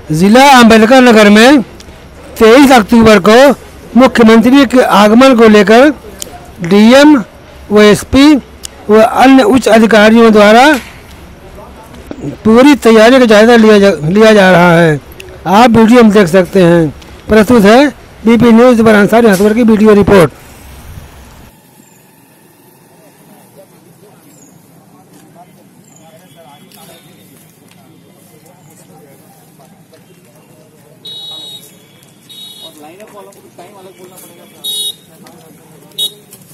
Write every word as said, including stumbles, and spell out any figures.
जिला अम्बेडकर नगर में तेईस अक्टूबर को मुख्यमंत्री के आगमन को लेकर डीएम व एसपी व अन्य उच्च अधिकारियों द्वारा पूरी तैयारी का जायजा लिया जा, लिया जा रहा है। आप वीडियो में देख सकते हैं। प्रस्तुत है बीपी न्यूज जुबैर अंसारी हंसवर की वीडियो रिपोर्ट। और लाइन अप वालों को टाइम अलग बोलना पड़ेगा।